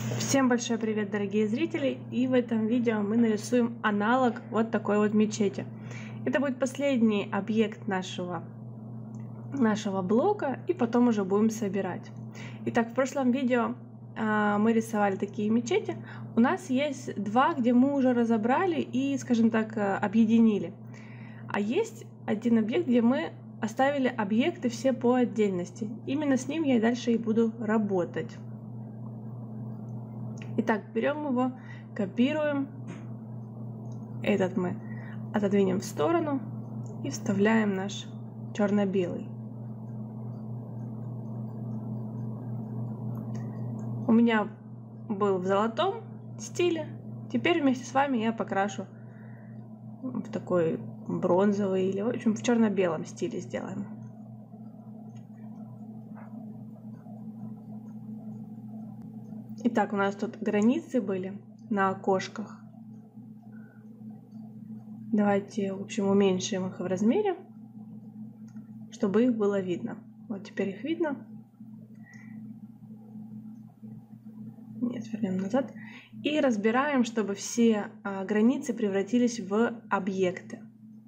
Всем большой привет, дорогие зрители! И в этом видео мы нарисуем аналог вот такой вот мечети. Это будет последний объект нашего блока, и потом уже будем собирать. Итак, в прошлом видео мы рисовали такие мечети. У нас есть два, где мы уже разобрали и, скажем так, объединили. А есть один объект, где мы оставили объекты все по отдельности. Именно с ним я и дальше и буду работать. Итак, берем его, копируем, этот мы отодвинем в сторону и вставляем наш черно-белый. У меня был в золотом стиле, теперь вместе с вами я покрашу в такой бронзовый или, в общем, в черно-белом стиле сделаем. Итак, у нас тут границы были на окошках. Давайте, в общем, уменьшим их в размере, чтобы их было видно. Вот теперь их видно. Нет, вернем назад. И разбираем, чтобы все границы превратились в объекты.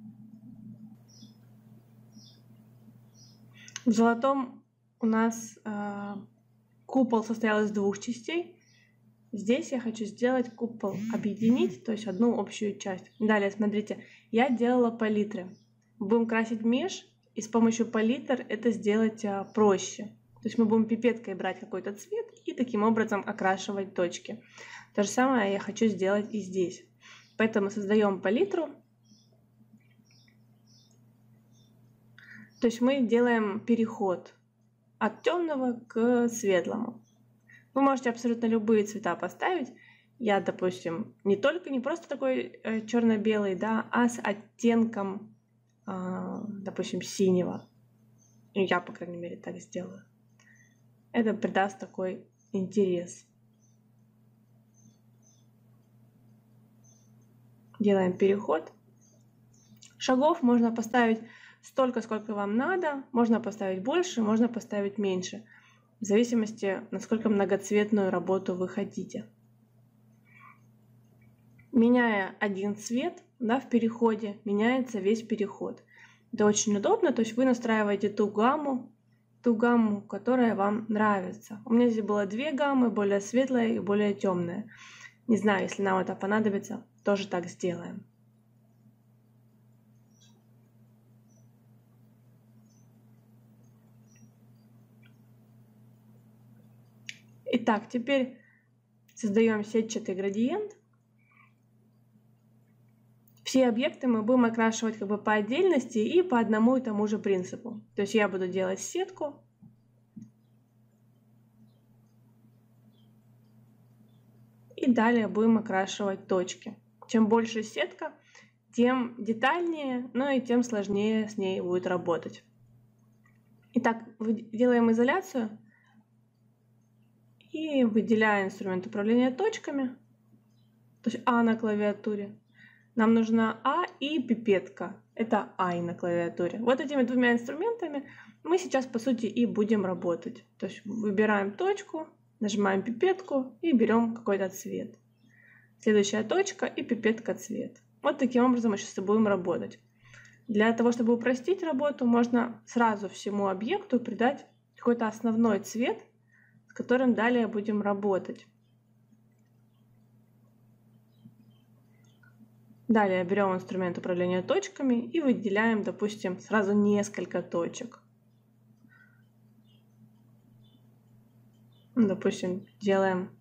В золотом у нас купол состоял из двух частей. Здесь я хочу сделать купол, объединить, то есть одну общую часть. Далее, смотрите, я делала палитры. Будем красить меж, и с помощью палитр это сделать проще. То есть мы будем пипеткой брать какой-то цвет и таким образом окрашивать точки. То же самое я хочу сделать и здесь. Поэтому создаем палитру. То есть мы делаем переход от темного к светлому. Вы можете абсолютно любые цвета поставить. Я, допустим, не просто такой черно-белый, да, а с оттенком, допустим, синего. Я, по крайней мере, так сделаю. Это придаст такой интерес. Делаем переход. Шагов можно поставить столько, сколько вам надо. Можно поставить больше, можно поставить меньше. В зависимости, насколько многоцветную работу вы хотите. Меняя один цвет, да, в переходе, меняется весь переход. Это очень удобно, то есть вы настраиваете ту гамму, которая вам нравится. У меня здесь было две гаммы, более светлая и более темная. Не знаю, если нам это понадобится, тоже так сделаем. Итак, теперь создаем сетчатый градиент. Все объекты мы будем окрашивать как бы по отдельности и по одному и тому же принципу. То есть я буду делать сетку. И далее будем окрашивать точки. Чем больше сетка, тем детальнее, но и тем сложнее с ней будет работать. Итак, делаем изоляцию. И выделяя инструмент управления точками, то есть А на клавиатуре. Нам нужна А и пипетка. Это I на клавиатуре. Вот этими двумя инструментами мы сейчас, по сути, и будем работать. То есть выбираем точку, нажимаем пипетку и берем какой-то цвет. Следующая точка и пипетка цвет. Вот таким образом мы сейчас и будем работать. Для того, чтобы упростить работу, можно сразу всему объекту придать какой-то основной цвет, с которым далее будем работать. Далее берем инструмент управления точками и выделяем, допустим, сразу несколько точек. Допустим, делаем.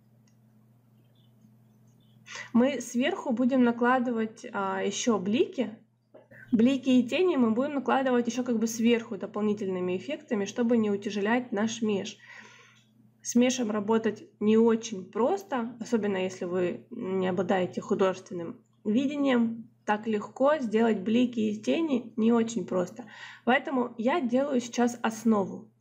Мы сверху будем накладывать еще блики. Блики и тени мы будем накладывать еще как бы сверху дополнительными эффектами, чтобы не утяжелять наш меж. С мешем работать не очень просто, особенно если вы не обладаете художественным видением. Так легко сделать блики и тени не очень просто. Поэтому я делаю сейчас основу.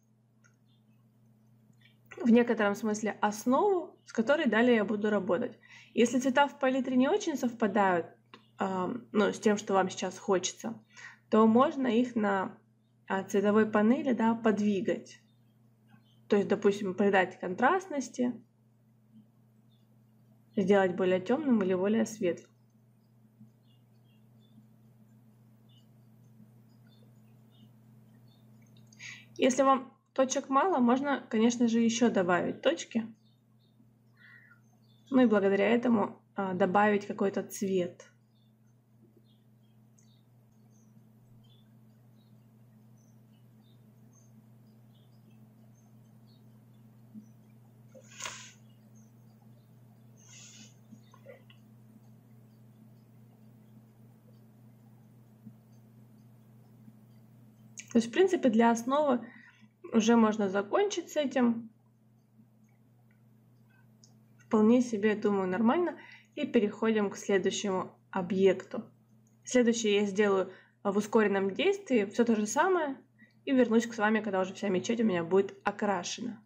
В некотором смысле основу, с которой далее я буду работать. Если цвета в палитре не очень совпадают с тем, что вам сейчас хочется, то можно их на цветовой панели, да, подвигать. То есть, допустим, придать контрастности сделать более темным или более светлым. Если вам точек мало, можно, конечно же, еще добавить точки. Ну и благодаря этому добавить какой-то цвет. То есть, в принципе, для основы уже можно закончить с этим. Вполне себе, думаю, нормально. И переходим к следующему объекту. Следующее я сделаю в ускоренном действии. Все то же самое. И вернусь к вами, когда уже вся мечеть у меня будет окрашена.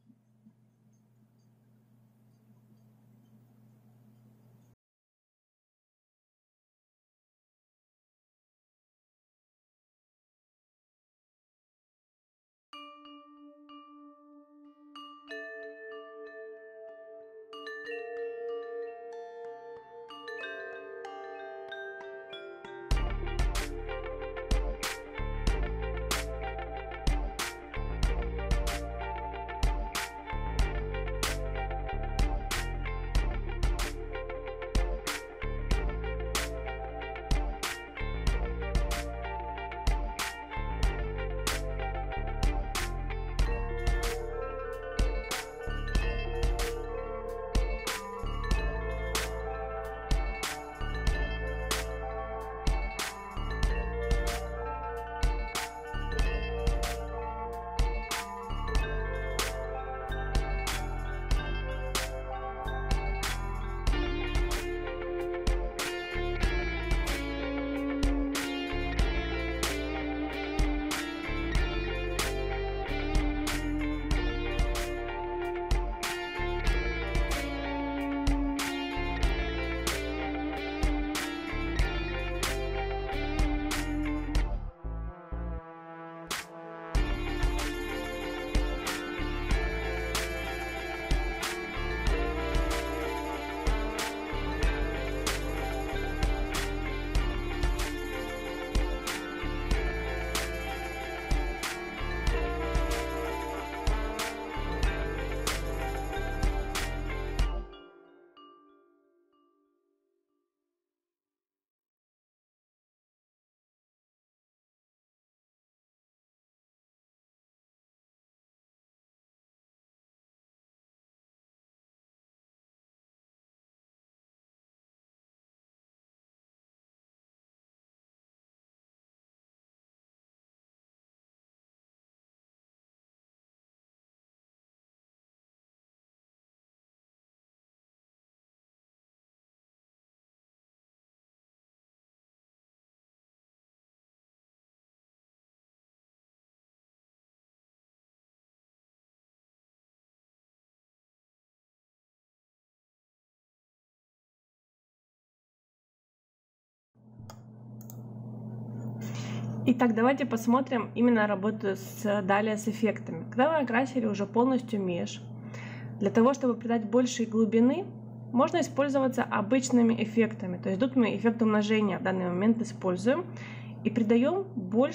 Итак, давайте посмотрим именно работу далее с эффектами. Когда вы окрасили уже полностью меж, для того, чтобы придать большей глубины, можно использоваться обычными эффектами. То есть тут мы эффект умножения в данный момент используем и придаем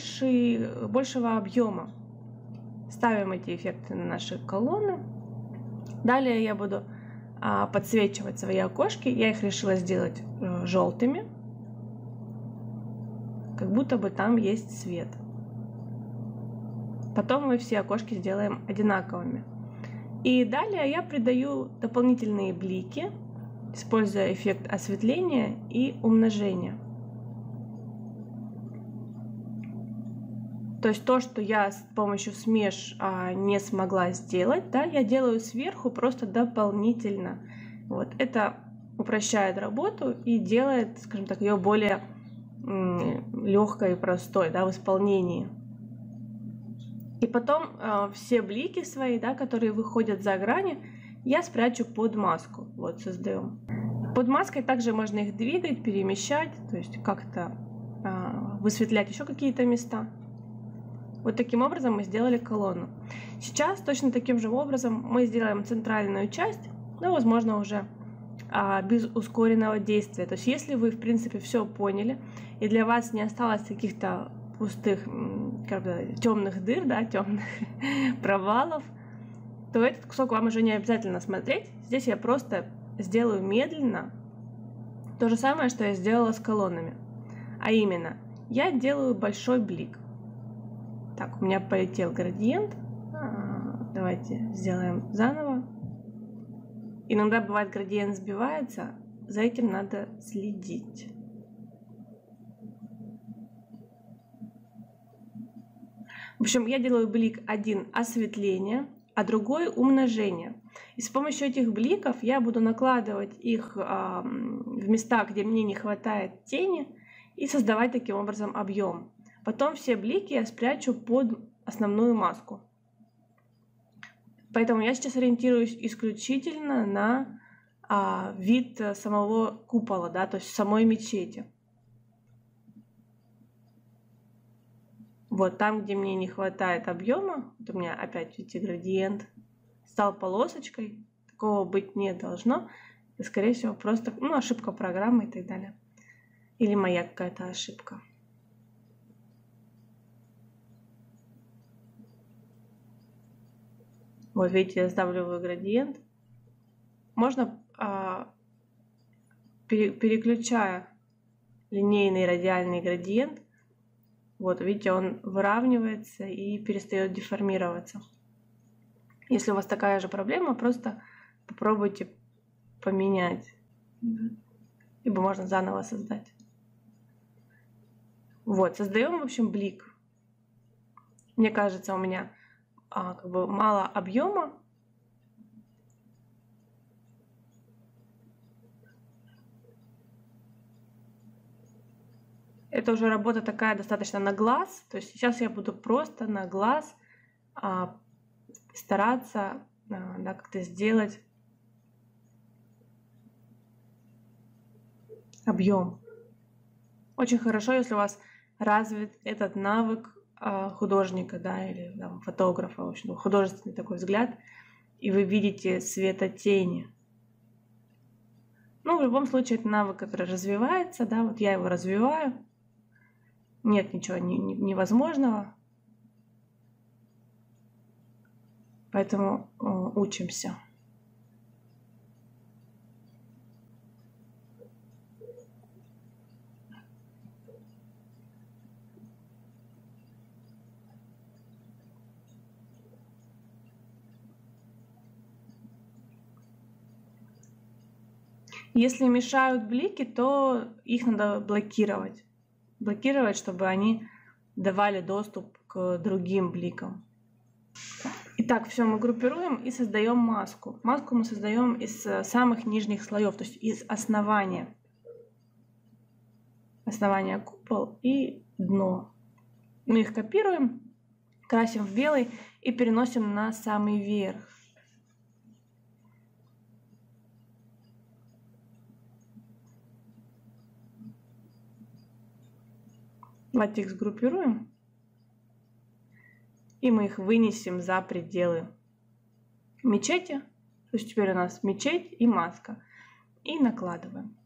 большего объема. Ставим эти эффекты на наши колонны. Далее я буду подсвечивать свои окошки. Я их решила сделать желтыми, как будто бы там есть свет. Потом мы все окошки сделаем одинаковыми. И далее я придаю дополнительные блики, используя эффект осветления и умножения. То есть то, что я с помощью смеш не смогла сделать, да, я делаю сверху просто дополнительно. Вот. Это упрощает работу и делает, скажем так, ее более легкой и простой, да, в исполнении. И потом все блики свои, да, которые выходят за грани, я спрячу под маску. Вот создаем. Под маской также можно их двигать, перемещать, то есть как-то высветлять еще какие-то места. Вот таким образом мы сделали колонну. Сейчас точно таким же образом мы сделаем центральную часть, но, возможно, уже без ускоренного действия. То есть если вы, в принципе, все поняли, и для вас не осталось каких-то пустых, темных дыр, да, темных провалов, то этот кусок вам уже не обязательно смотреть. Здесь я просто сделаю медленно то же самое, что я сделала с колоннами. А именно, я делаю большой блик. Так, у меня полетел градиент. Давайте сделаем заново. Иногда бывает градиент сбивается, за этим надо следить. В общем, я делаю блик один осветление, а другой умножение. И с помощью этих бликов я буду накладывать их в места, где мне не хватает тени, и создавать таким образом объем. Потом все блики я спрячу под основную маску. Поэтому я сейчас ориентируюсь исключительно на вид самого купола, да, то есть самой мечети. Вот там, где мне не хватает объема, вот у меня опять, видите, градиент стал полосочкой, такого быть не должно. Это, скорее всего, просто ошибка программы и так далее. Или моя какая-то ошибка. Вот видите, я сдавливаю градиент. Можно, переключая линейный и радиальный градиент, вот видите, он выравнивается и перестает деформироваться. Если у вас такая же проблема, просто попробуйте поменять. Либо можно заново создать. Вот, создаем, в общем, блик. Мне кажется, у меня мало объема. Это уже работа такая достаточно на глаз. То есть сейчас я буду просто на глаз стараться как-то сделать объем. Очень хорошо, если у вас развит этот навык художника, да, или фотографа, в общем, художественный такой взгляд, и вы видите светотени. В любом случае, это навык, который развивается, да, вот я его развиваю. Нет ничего невозможного. Поэтому учимся. Если мешают блики, то их надо блокировать. Блокировать, чтобы они давали доступ к другим бликам. Итак, все мы группируем и создаем маску. Маску мы создаем из самых нижних слоев, то есть из основания. Основание купол и дно. Мы их копируем, красим в белый и переносим на самый верх. Давайте их сгруппируем. И мы их вынесем за пределы мечети. То есть теперь у нас мечеть и маска. И накладываем.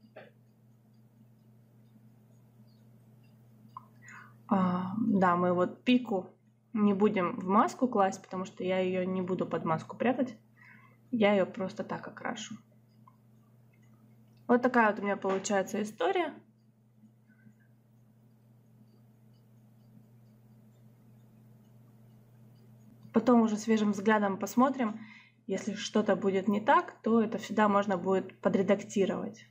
Да, мы вот пику не будем в маску класть, потому что я ее не буду под маску прятать. Я ее просто так окрашу. Вот такая вот у меня получается история. Потом уже свежим взглядом посмотрим. Если что-то будет не так, то это всегда можно будет подредактировать.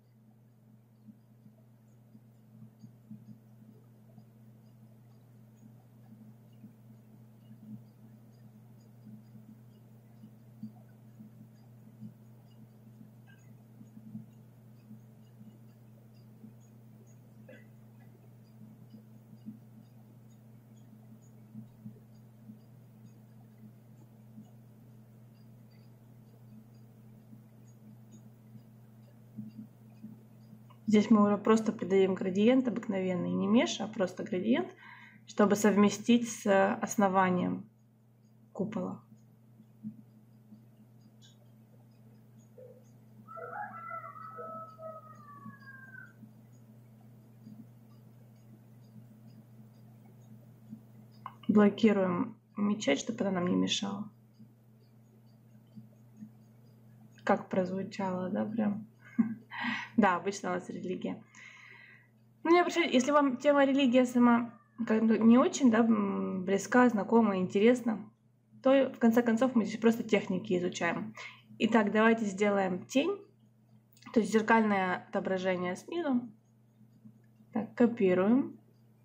Здесь мы уже просто придаем градиент обыкновенный, не меш, а просто градиент, чтобы совместить с основанием купола. блокируем мечеть, чтобы она нам не мешала. Как прозвучало, да, прям? Да, обычно у нас религия. Ну, не обращайтесь, если вам тема религия сама не очень, да, близка, знакома, интересна, то в конце концов мы здесь просто техники изучаем. Итак, давайте сделаем тень, то есть зеркальное отображение снизу. Так, копируем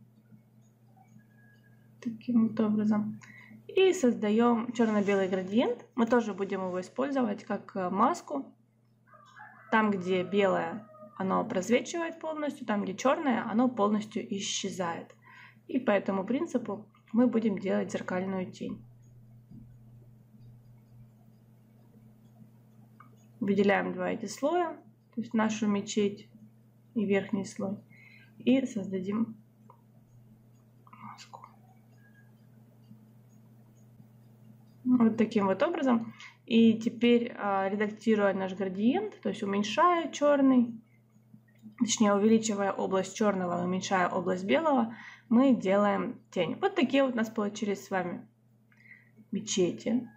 таким вот образом. И создаем черно-белый градиент. Мы тоже будем его использовать как маску. Там, где белое, оно просвечивает полностью, там, где черное, оно полностью исчезает. И по этому принципу мы будем делать зеркальную тень. Выделяем два эти слоя, то есть нашу мечеть и верхний слой, и создадим маску. Вот таким вот образом. И теперь, редактируя наш градиент, то есть уменьшая черный, точнее увеличивая область черного, уменьшая область белого, мы делаем тень. Вот такие вот у нас получились с вами мечети.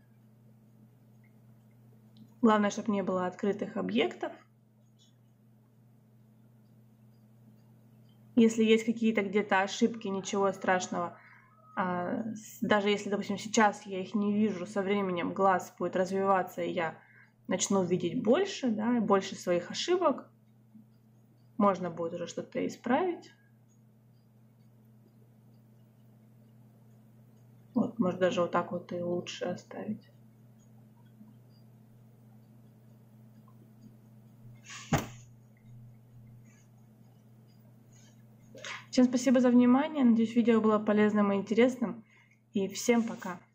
Главное, чтобы не было открытых объектов. Если есть какие-то где-то ошибки, ничего страшного. Даже если, допустим, сейчас я их не вижу, со временем глаз будет развиваться, и я начну видеть больше, да, больше своих ошибок, можно будет уже что-то исправить. Вот, может даже вот так вот и лучше оставить. Всем спасибо за внимание. Надеюсь, видео было полезным и интересным. И всем пока.